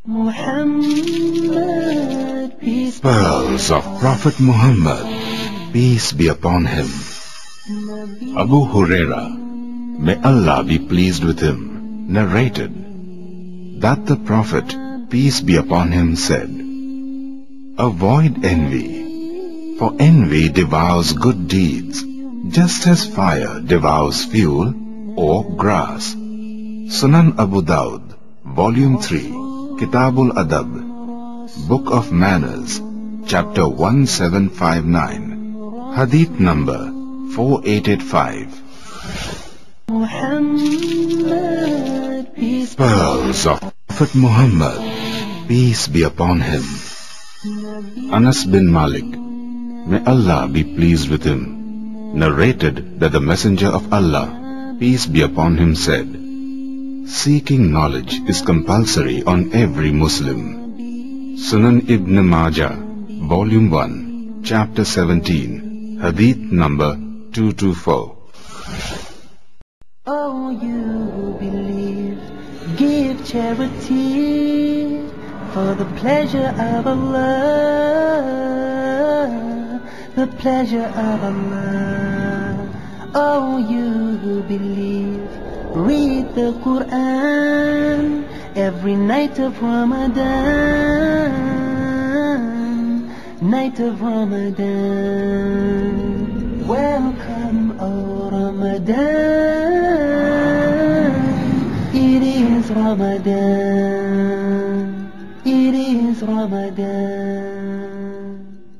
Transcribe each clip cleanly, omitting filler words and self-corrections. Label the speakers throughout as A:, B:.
A: Muhammad, peace be
B: Pearls of Prophet Muhammad, peace be upon him. Abu Huraira, may Allah be pleased with him, narrated that the Prophet, peace be upon him, said, "Avoid envy, for envy devours good deeds, just as fire devours fuel or grass." Sunan Abu Dawud, Volume 3, Kitabul Adab, Book of Manners, Chapter 1759, Hadith number 4885.
A: Muhammad, peace be
B: Pearls of Prophet Muhammad, peace be upon him. Anas bin Malik, may Allah be pleased with him, narrated that the Messenger of Allah, peace be upon him, said, "Seeking knowledge is compulsory on every Muslim." Sunan Ibn Majah, Volume 1, Chapter 17, Hadith number 224.
A: Oh, you who believe, give charity for the pleasure of Allah, the pleasure of Allah. Oh, you who believe, read the Quran every night of Ramadan, night of Ramadan. Welcome, O Ramadan, it is Ramadan, it is Ramadan.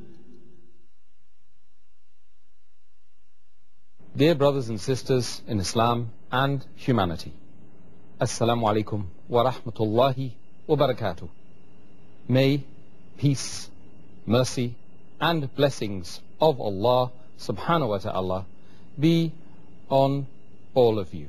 C: Dear brothers and sisters in Islam and humanity, Assalamu alaikum wa rahmatullahi wa barakatuh. May peace, mercy and blessings of Allah subhanahu wa ta'ala be on all of you.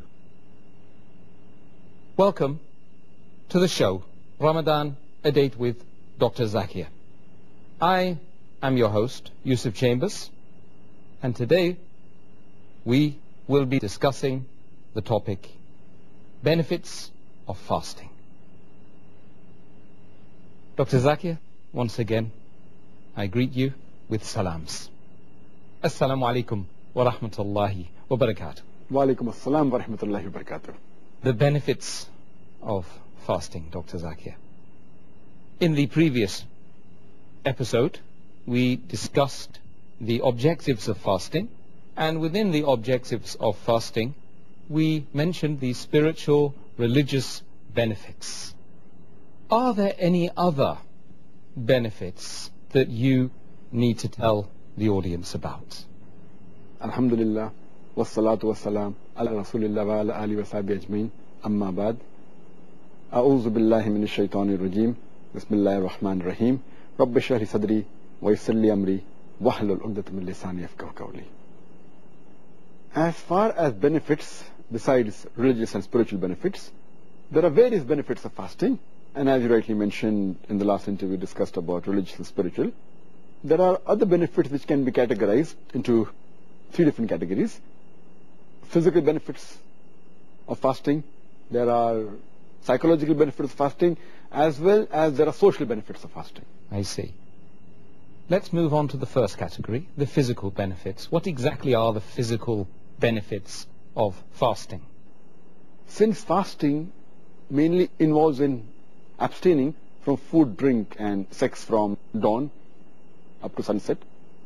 C: Welcome to the show, Ramadan, A Date with Dr. Zakir. I am your host, Yusuf Chambers, and today we will be discussing the topic, benefits of fasting. Dr. Zakir, once again, I greet you with salams. Assalamu alaikum wa rahmatullahi wa barakatuh.
D: Wa alaikum assalam wa rahmatullahi wa barakatuh.
C: The benefits of fasting, Dr. Zakir. In the previous episode, we discussed the objectives of fasting, and within the objectives of fasting, we mentioned the spiritual, religious benefits. Are there any other benefits that you need to tell the audience about?
D: Alhamdulillah, wassalatu wassalam, ala rasulillah wa ala alihi wa sahbihi ajmeen, amma ba'd. A'udhu billahi minash shaitanir rajim, bismillahir rahmanir rahim, rabbi shrah li sadri wa yassir li amri wahlul 'uqdatam min lisani yafqahu qawli. As far as benefits, besides religious and spiritual benefits, there are various benefits of fasting, and as you rightly mentioned in the last interview discussed about religious and spiritual, there are other benefits which can be categorized into three different categories. Physical benefits of fasting, there are psychological benefits of fasting, as well as there are social benefits of fasting.
C: I see. Let's move on to the first category, the physical benefits. What exactly are the physical benefits of fasting?
D: Since fasting mainly involves in abstaining from food, drink and sex from dawn up to sunset,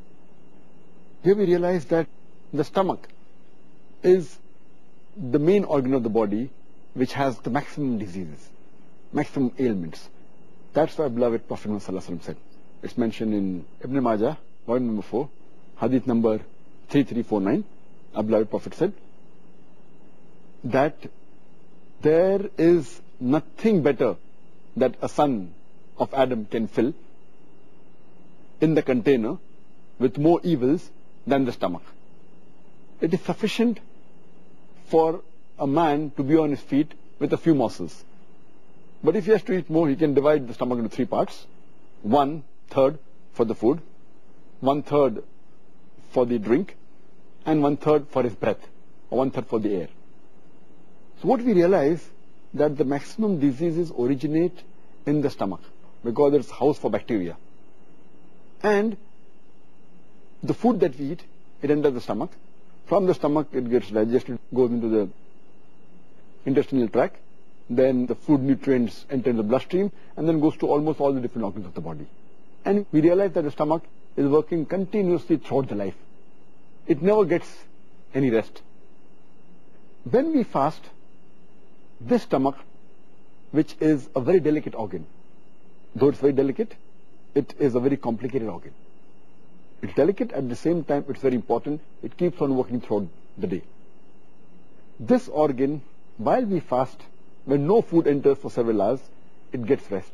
D: here we realize that the stomach is the main organ of the body which has the maximum diseases, maximum ailments. That's why beloved Prophet Muhammad Sallallahu Alaihi Wasallam said, it's mentioned in Ibn Majah, volume number 4, hadith number 3349, our beloved Prophet said that there is nothing better that a son of Adam can fill in the container with more evils than the stomach. It is sufficient for a man to be on his feet with a few morsels. But if he has to eat more, he can divide the stomach into three parts. 1/3 for the food, 1/3 for the drink, and 1/3 for his breath, or 1/3 for the air. So what we realize that the maximum diseases originate in the stomach because it's house for bacteria. And the food that we eat, it enters the stomach. From the stomach, it gets digested, goes into the intestinal tract. Then the food nutrients enter the bloodstream and then goes to almost all the different organs of the body. And we realize that the stomach is working continuously throughout the life. It never gets any rest. When we fast, this stomach, which is a very delicate organ, though it's very delicate, it is a very complicated organ. It's delicate, at the same time it's very important. It keeps on working throughout the day. This organ, while we fast, when no food enters for several hours, it gets rest.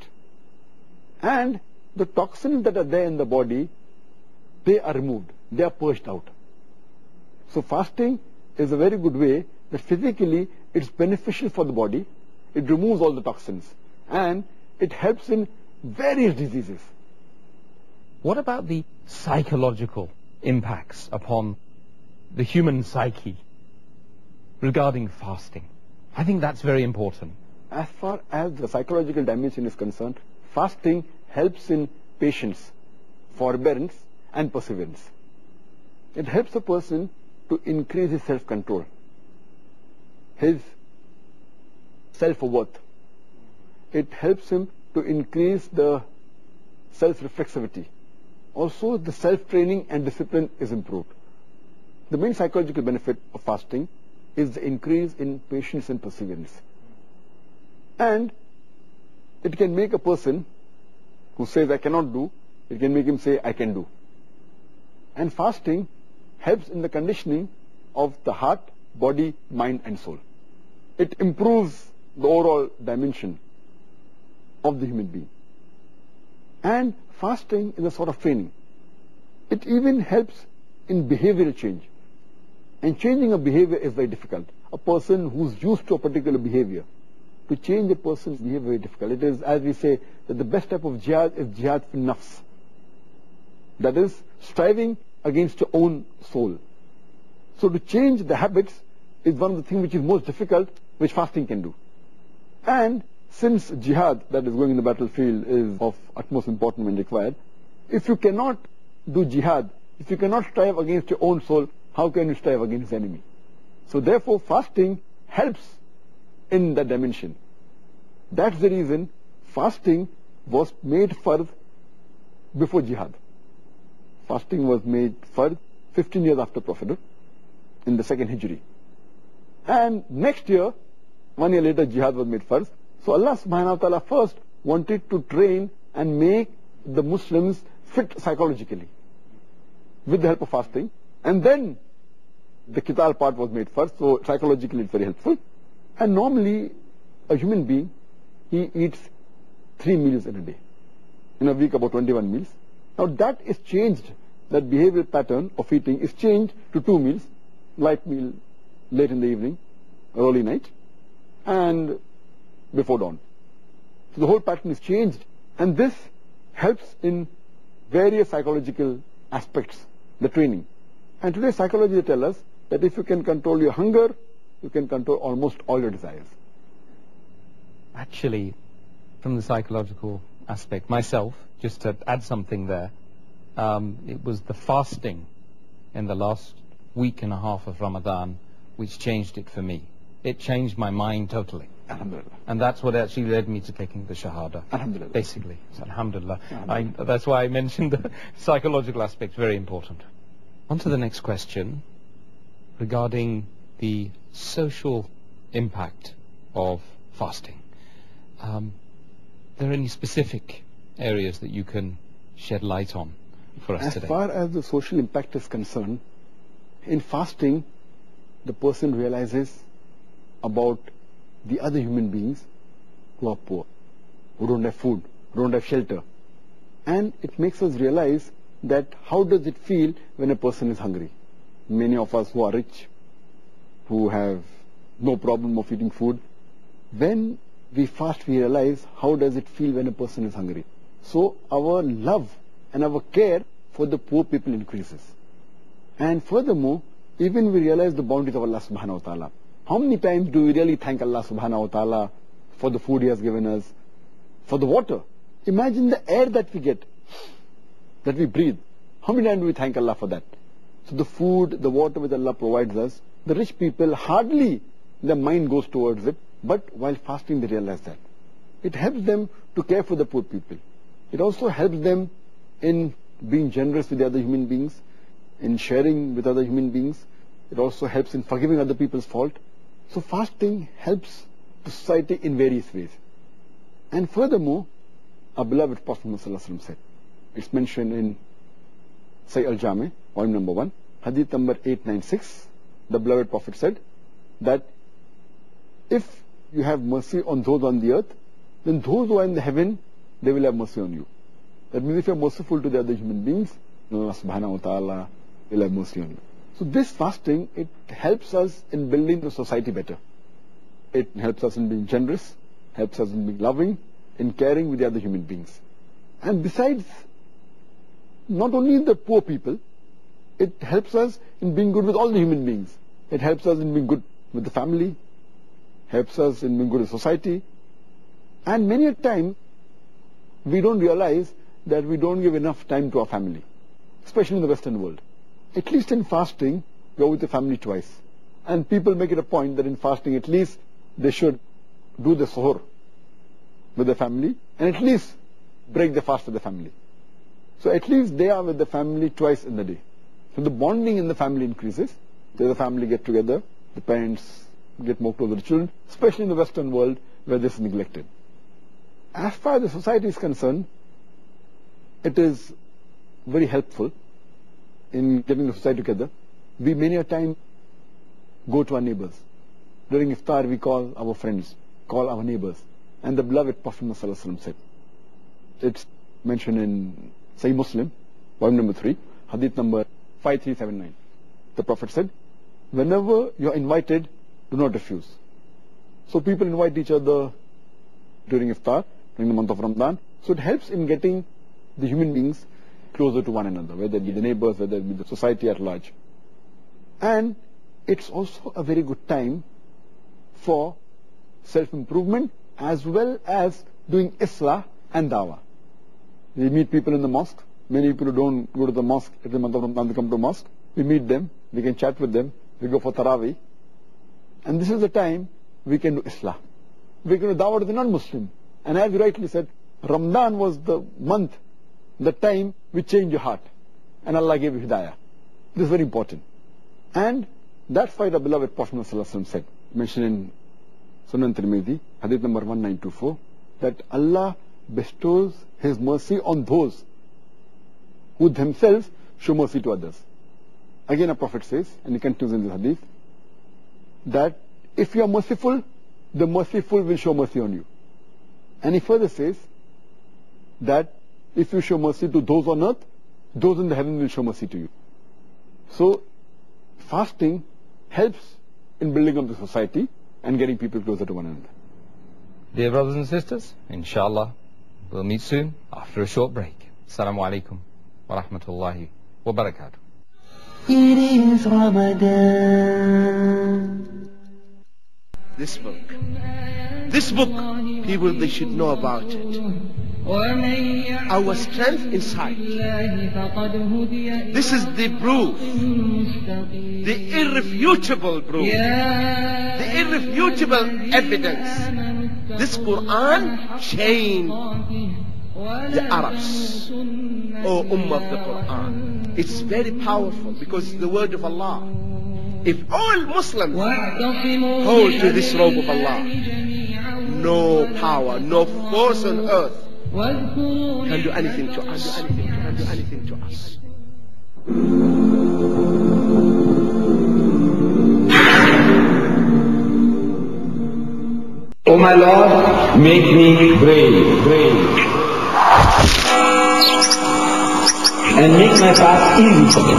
D: And the toxins that are there in the body, they are removed, they are purged out. So fasting is a very good way that physically it's beneficial for the body. It removes all the toxins and it helps in various diseases.
C: What about the psychological impacts upon the human psyche regarding fasting? I think that's very important.
D: As far as the psychological dimension is concerned, fasting helps in patience, forbearance and perseverance. It helps a person to increase his self-control, his self-worth. It helps him to increase the self-reflexivity. Also, the self-training and discipline is improved. The main psychological benefit of fasting is the increase in patience and perseverance. And it can make a person who says, I cannot do, it can make him say, I can do. And fasting helps in the conditioning of the heart, body, mind and soul. It improves the overall dimension of the human being. And fasting is a sort of training. It even helps in behavioral change. And changing a behavior is very difficult. A person who's used to a particular behavior, to change a person's behavior is very difficult. It is, as we say, that the best type of jihad is jihad fi nafs. That is, striving against your own soul. So to change the habits is one of the things which is most difficult, which fasting can do. And since jihad, that is going in the battlefield, is of utmost importance when required, if you cannot do jihad, if you cannot strive against your own soul, how can you strive against the enemy? So therefore fasting helps in that dimension. That's the reason fasting was made fard before jihad. Fasting was made fard 15 years after Prophet in the 2nd Hijri. And next year, 1 year later, jihad was made fard. So Allah subhanahu wa ta'ala first wanted to train and make the Muslims fit psychologically with the help of fasting. And then the qital part was made first, so psychologically it's very helpful. And normally a human being, he eats 3 meals in a day. In a week about 21 meals. Now that is changed, that behavioral pattern of eating is changed to 2 meals, light meal late in the evening, early night, and before dawn. So the whole pattern is changed, and this helps in various psychological aspects, the training. And today psychology tells us that if you can control your hunger, you can control almost all your desires.
C: Actually, from the psychological aspect, myself, just to add something there, it was the fasting in the last week and a half of Ramadan which changed it for me. It changed my mind totally.
D: Alhamdulillah.
C: And that's what actually led me to taking the Shahada.
D: Alhamdulillah.
C: Basically. So, Alhamdulillah.
D: Alhamdulillah.
C: That's why I mentioned the psychological aspect, very important. On to the next question regarding the social impact of fasting. Are there any specific areas that you can shed light on for us today?
D: As far as the social impact is concerned, in fasting, the person realizes about the other human beings who are poor, who don't have food, who don't have shelter. And it makes us realize that how does it feel when a person is hungry? Many of us who are rich, who have no problem of eating food, when we fast, we realize how does it feel when a person is hungry. So our love and our care for the poor people increases. And furthermore, even we realize the bounties of Allah subhanahu wa ta'ala. How many times do we really thank Allah subhanahu wa ta'ala for the food He has given us, for the water. Imagine the air that we get, that we breathe. How many times do we thank Allah for that? So the food, the water which Allah provides us, the rich people hardly their mind goes towards it, but while fasting they realize that. It helps them to care for the poor people. It also helps them in being generous with the other human beings, in sharing with other human beings. It also helps in forgiving other people's fault. So fasting helps the society in various ways. And furthermore, our beloved Prophet ﷺ said, it's mentioned in Sahih Al-Jami, volume number 1, hadith number 896, the beloved Prophet said that if you have mercy on those on the earth, then those who are in the heaven, they will have mercy on you. That means if you are merciful to the other human beings, Allah subhanahu wa ta'ala will have mercy on you. So this fasting, it helps us in building the society better. It helps us in being generous, helps us in being loving, in caring with the other human beings. And besides, not only the poor people, it helps us in being good with all the human beings. It helps us in being good with the family, helps us in being good with society. And many a time, we don't realize that we don't give enough time to our family, especially in the Western world. At least in fasting, go with the family twice. And people make it a point that in fasting, at least they should do the suhoor with the family and at least break the fast with the family. So at least they are with the family twice in the day. So the bonding in the family increases. The family get together, the parents get more close to the children, especially in the Western world where this is neglected. As far as the society is concerned, it is very helpful in getting the society together. We many a time go to our neighbors. During iftar we call our friends, call our neighbors. And the beloved Prophet ﷺ said, it's mentioned in Sahih Muslim, volume number 3, hadith number 5379. The Prophet said, whenever you are invited, do not refuse. So people invite each other during iftar, during the month of Ramadan. So it helps in getting the human beings closer to one another, whether it be the neighbors, whether it be the society at large. And it's also a very good time for self-improvement as well as doing islah and dawah. We meet people in the mosque. Many people who don't go to the mosque every month of Ramadan, they come to mosque. We meet them, we can chat with them, we go for Taraweeh. And this is the time we can do islah. We can do dawah to the non-Muslim. And as you rightly said, Ramadan was the month, the time we changed your heart. And Allah gave you hidayah. This is very important. And that's why the beloved Prophet ﷺ said, mentioned in Sunan Tirmidhi, hadith number 1924, that Allah bestows His mercy on those who themselves show mercy to others. Again a Prophet says, and he continues in this hadith, that if you are merciful, the merciful will show mercy on you. And he further says that if you show mercy to those on earth, those in the heaven will show mercy to you. So fasting helps in building up the society and getting people closer to one another.
C: Dear brothers and sisters, inshallah, we'll meet soon after a short break. Assalamu alaikum wa rahmatullahi wa barakatuh.
A: It is Ramadan.
E: This book, people, they should know about it. Our strength inside. This is the proof, the irrefutable proof, the irrefutable evidence. This Quran changed the Arabs, or Ummah of the Quran. It's very powerful because it's the word of Allah. If all Muslims hold to this robe of Allah, no power, no force on earth can do anything to us.
F: Oh my Lord, make me brave, and make my path easy for me.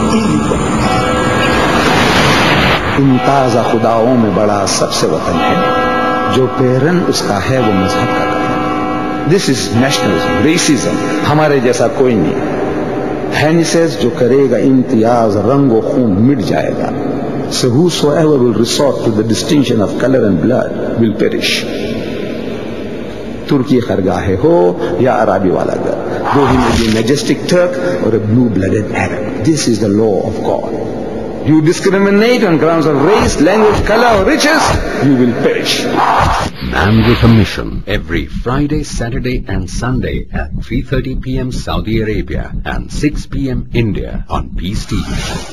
G: मुमताज़ा खुदाओं में बड़ा सबसे वतन है, जो पेरन उसका है वो मजहब का कफन। दिस इज नेशनलिज्म, रेसिज्म, हमारे जैसा कोई नहीं। हैनी सेज जो करेगा इम्तियाज रंग व खून मिट जाएगा। So whosoever will resort to the distinction of color and blood will perish. तुर्की खरगाहे हो या अराबी वाला घर, though he may be a majestic Turk or a blue-blooded Arab. This is the law of God. You discriminate on grounds of race, language, color or riches, you will perish.
H: Man with a Mission, every Friday, Saturday and Sunday at 3:30 p.m. Saudi Arabia and 6 p.m. India on Peace TV.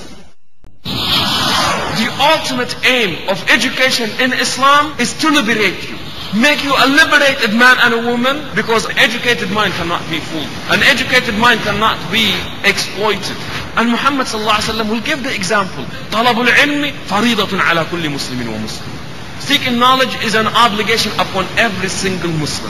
E: The ultimate aim of education in Islam is to liberate you. Make you a liberated man and a woman, because an educated mind cannot be fooled. An educated mind cannot be exploited. And Muhammad sallallahu alaihi wasallam will give the example. طلب العلم فريضة على كل مسلم ومسلم. Seeking knowledge is an obligation upon every single Muslim.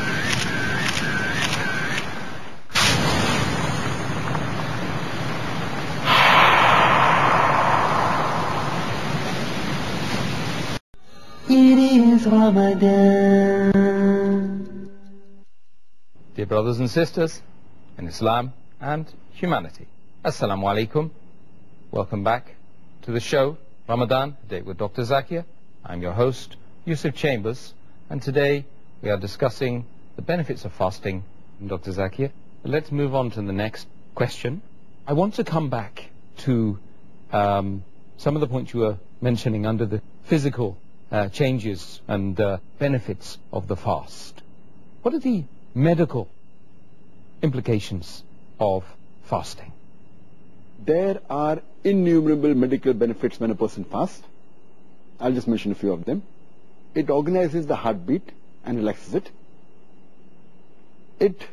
A: It is Ramadan.
C: Dear brothers and sisters in Islam and humanity, Assalamu alaikum. Welcome back to the show, Ramadan, a Day with Dr. Zakir. I'm your host, Yusuf Chambers, and today we are discussing the benefits of fasting, Dr. Zakir. Let's move on to the next question. I want to come back to some of the points you were mentioning under the physical changes and benefits of the fast. What are the medical implications of fasting?
D: There are innumerable medical benefits when a person fasts. I'll just mention a few of them. It organizes the heartbeat and relaxes it. It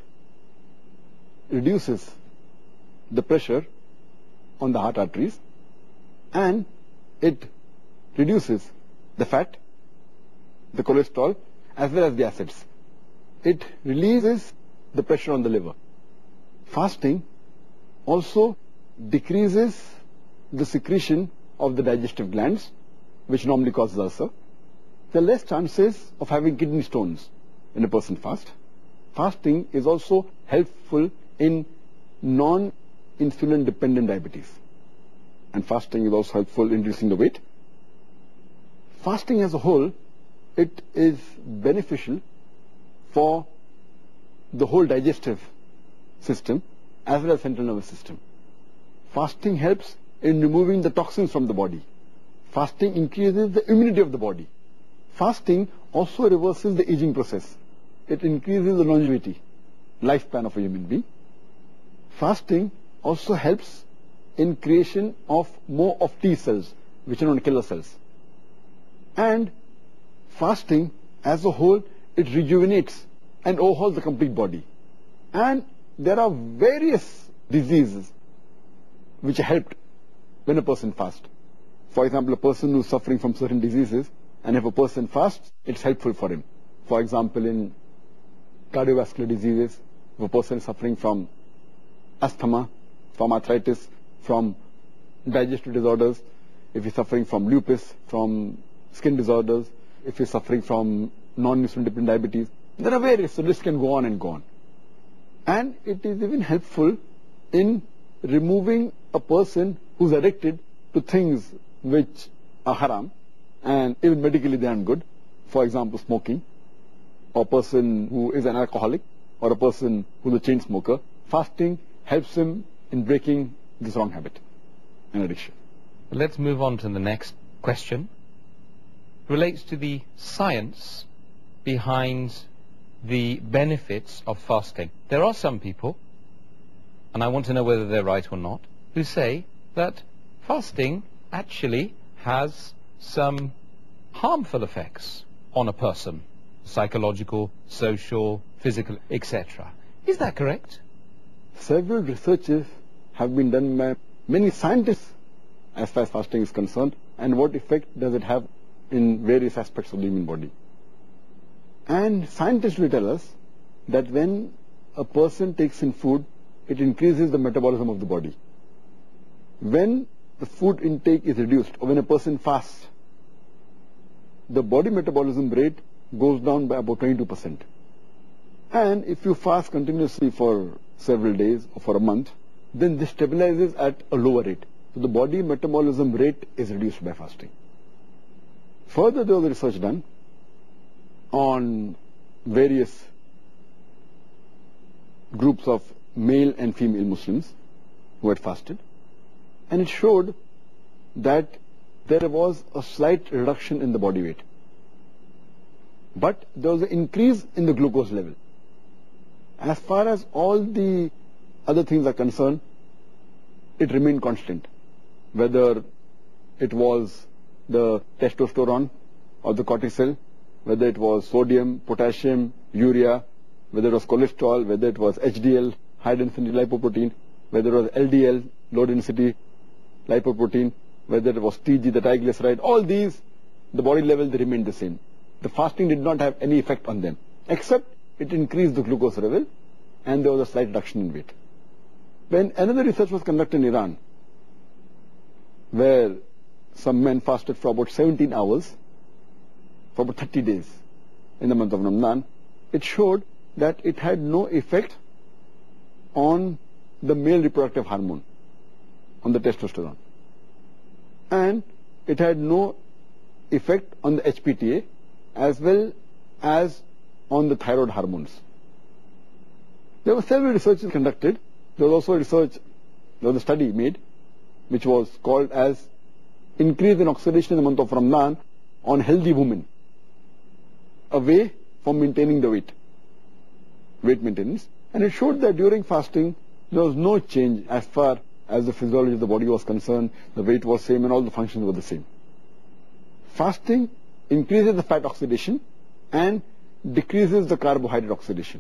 D: reduces the pressure on the heart arteries, and it reduces the fat, the cholesterol, as well as the acids. It releases the pressure on the liver. Fasting also decreases the secretion of the digestive glands, which normally causes ulcer. There are less chances of having kidney stones when a person fasts. Fasting is also helpful in non-insulin dependent diabetes. And fasting is also helpful in reducing the weight. Fasting as a whole, it is beneficial for the whole digestive system as well as central nervous system. Fasting helps in removing the toxins from the body. Fasting increases the immunity of the body. Fasting also reverses the aging process. It increases the longevity, lifespan of a human being. Fasting also helps in creation of more of T cells, which are known as killer cells. And fasting as a whole, it rejuvenates and overhauls the complete body. And there are various diseases which are helped when a person fasts. For example, a person who is suffering from certain diseases, and if a person fasts, it's helpful for him. For example, in cardiovascular diseases, if a person is suffering from asthma, from arthritis, from digestive disorders, if he's suffering from lupus, from skin disorders, if he's suffering from non-insulin dependent diabetes, there are various, so this can go on and go on. And it is even helpful in removing a person who's addicted to things which are haram, and even medically they aren't good. For example, smoking, or a person who is an alcoholic, or a person who's a chain smoker. Fasting helps him in breaking this wrong habit and addiction.
C: Let's move on to the next question. It relates to the science behind the benefits of fasting. There are some people, and I want to know whether they're right or not, who say that fasting actually has some harmful effects on a person, psychological, social, physical, etc. Is that correct?
D: Several researches have been done by many scientists as far as fasting is concerned, and what effect does it have in various aspects of the human body. And scientists will tell us that when a person takes in food, it increases the metabolism of the body. When the food intake is reduced, or when a person fasts, the body metabolism rate goes down by about 22%. And if you fast continuously for several days or for a month, then this stabilizes at a lower rate. So the body metabolism rate is reduced by fasting. Further, there was research done on various groups of male and female Muslims who had fasted, and it showed that there was a slight reduction in the body weight, but there was an increase in the glucose level. As far as all the other things are concerned, it remained constant, whether it was the testosterone or the cortisol, whether it was sodium, potassium, urea, whether it was cholesterol, whether it was HDL, high density lipoprotein, whether it was LDL, low density lipoprotein, whether it was TG, the triglyceride, all these, the body level, they remained the same. The fasting did not have any effect on them, except it increased the glucose level and there was a slight reduction in weight. When another research was conducted in Iran, where some men fasted for about 17 hours, for about 30 days in the month of Ramadan, it showed that it had no effect on the male reproductive hormone, on the testosterone. And it had no effect on the HPTA as well as on the thyroid hormones. There were several researches conducted. There was also a study made which was called as increase in oxidation in the month of Ramadan on healthy women, away from maintaining the weight maintenance. And it showed that during fasting there was no change as far as the physiology of the body was concerned. The weight was same and all the functions were the same. Fasting increases the fat oxidation and decreases the carbohydrate oxidation.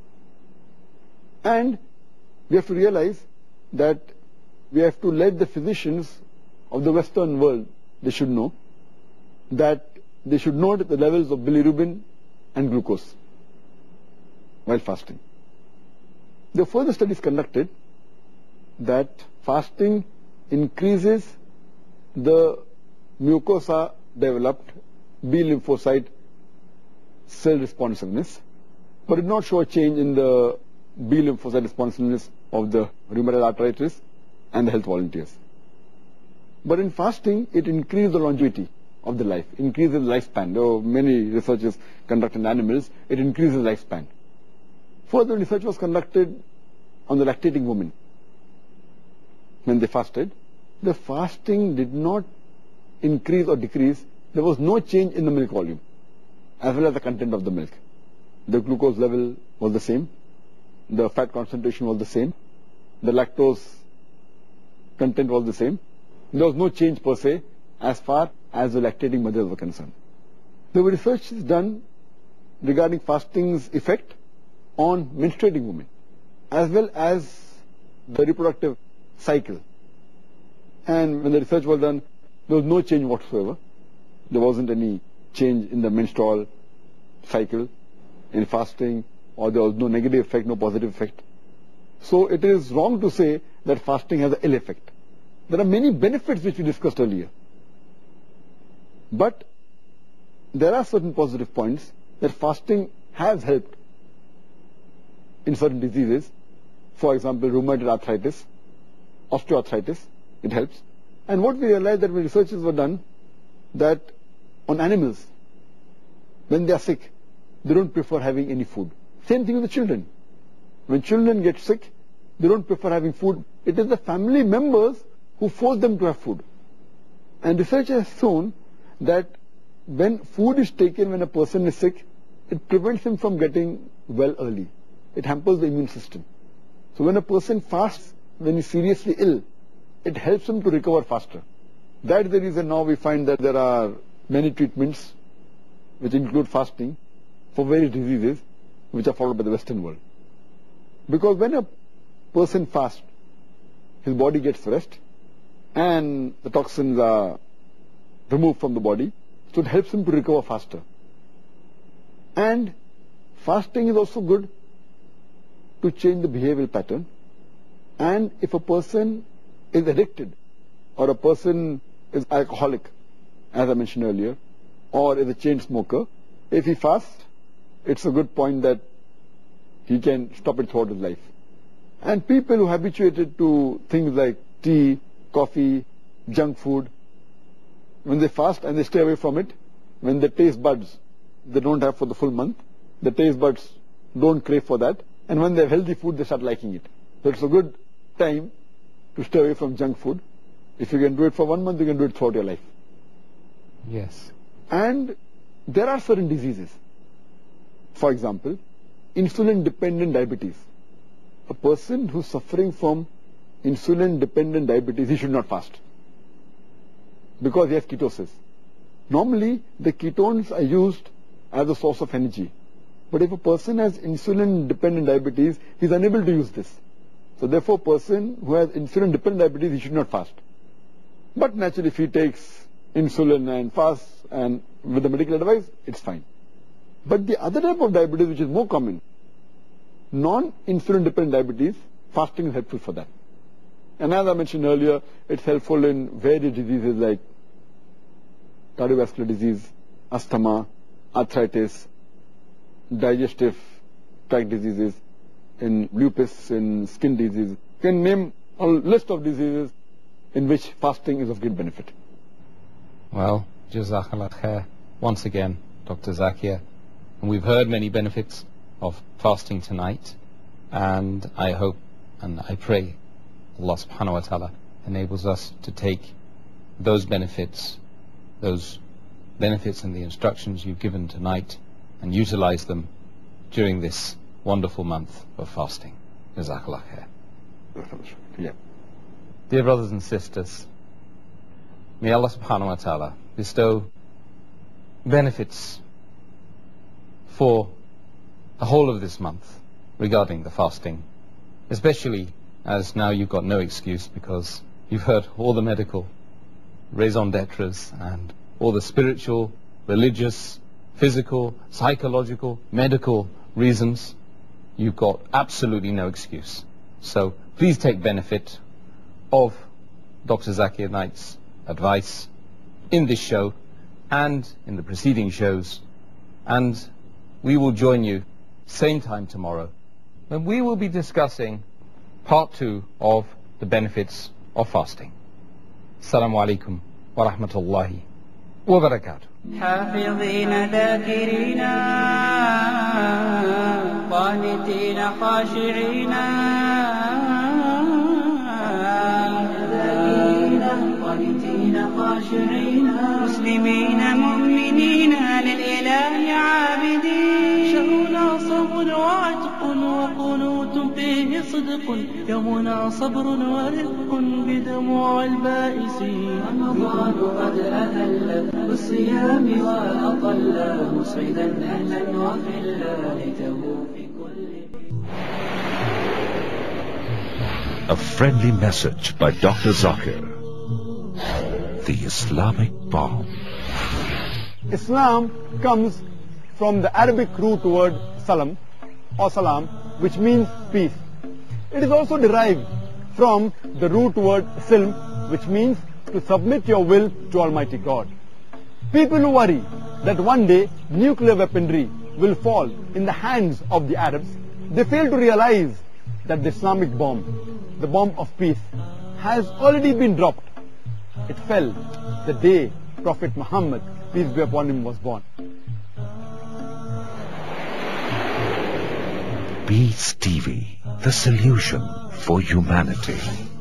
D: And we have to realize that we have to let the physicians of the Western world, they should know that they should note the levels of bilirubin and glucose while fasting. There were further studies conducted that fasting increases the mucosa developed B lymphocyte cell responsiveness, but did not show a change in the B lymphocyte responsiveness of the rheumatoid arthritis and the health volunteers. But in fasting, it increased the longevity of the life, increases the lifespan. There were many researches conducted in animals, it increases lifespan. Further research was conducted on the lactating women. When they fasted, the fasting did not increase or decrease. There was no change in the milk volume as well as the content of the milk. The glucose level was the same, the fat concentration was the same, the lactose content was the same. There was no change per se as far as the lactating mothers were concerned. There were researches done regarding fasting's effect on menstruating women as well as the reproductive cycle. And when the research was done, there was no change whatsoever. There wasn't any change in the menstrual cycle in fasting, or there was no negative effect, no positive effect. So it is wrong to say that fasting has an ill effect. There are many benefits which we discussed earlier. But there are certain positive points that fasting has helped in certain diseases. For example, rheumatoid arthritis, osteoarthritis, it helps. And what we realized that when researches were done, that on animals, when they are sick, they don't prefer having any food. Same thing with the children. When children get sick, they don't prefer having food. It is the family members who force them to have food. And research has shown that when food is taken when a person is sick, it prevents him from getting well early. It hampers the immune system. So when a person fasts when he's seriously ill, it helps him to recover faster. That is the reason now we find that there are many treatments which include fasting for various diseases which are followed by the Western world. Because when a person fasts, his body gets rest and the toxins are removed from the body, so it helps him to recover faster. And fasting is also good to change the behavioral pattern. And if a person is addicted, or a person is alcoholic, as I mentioned earlier, or is a chain smoker, if he fasts, it's a good point that he can stop it throughout his life. And people who are habituated to things like tea, coffee, junk food, when they fast and they stay away from it, when the taste buds they don't have for the full month, the taste buds don't crave for that, and when they have healthy food, they start liking it. So it's a good time to stay away from junk food. If you can do it for 1 month, you can do it throughout your life.
C: Yes.
D: And there are certain diseases. For example, insulin-dependent diabetes. A person who's suffering from insulin-dependent diabetes, he should not fast because he has ketosis. Normally, the ketones are used as a source of energy. But if a person has insulin-dependent diabetes, he is unable to use this. So therefore, a person who has insulin-dependent diabetes, he should not fast. But naturally, if he takes insulin and fasts and with the medical advice, it's fine. But the other type of diabetes, which is more common, non-insulin dependent diabetes, fasting is helpful for that. And as I mentioned earlier, it's helpful in various diseases like cardiovascular disease, asthma, arthritis, digestive tract diseases, in lupus, in skin disease. You can name a list of diseases in which fasting is of great benefit.
C: Well, Jazakallah khair once again, Dr. Zakir. And we've heard many benefits of fasting tonight, and I hope and I pray Allah subhanahu wa ta'ala enables us to take those benefits and the instructions you've given tonight and utilize them during this wonderful month of fasting. Jazakallah khair.
D: Yeah.
C: Dear brothers and sisters, may Allah subhanahu wa ta'ala bestow benefits for the whole of this month regarding the fasting, especially as now you've got no excuse because you've heard all the medical raison d'etres and all the spiritual, religious, physical, psychological, medical reasons. You've got absolutely no excuse. So please take benefit of Dr. Zakir Naik's advice in this show and in the preceding shows, and we will join you same time tomorrow when we will be discussing part 2 of the benefits of fasting. Assalamu alaikum wa rahmatullahi wa barakatuh.
A: حافظين ذاكرين قانتين خاشعين قانتين خاشعين مسلمين مؤمنين للإله عابدين شهرنا صوم وعتق وقنوت فيه صدق يومنا صبر ورفق بدموع البائسين رمضان قد أهل بالصيام وأطل مسعدا أهلا وخلا ليته في كل.
I: A friendly message by Dr. Zakir. The Islamic Bomb.
D: Islam comes from the Arabic root word salam or salam, which means peace. It is also derived from the root word silm, which means to submit your will to Almighty God. People who worry that one day nuclear weaponry will fall in the hands of the Arabs, they fail to realize that the Islamic bomb, the bomb of peace, has already been dropped. It fell the day Prophet Muhammad, peace be upon him, was born.
I: Peace TV, the solution for humanity.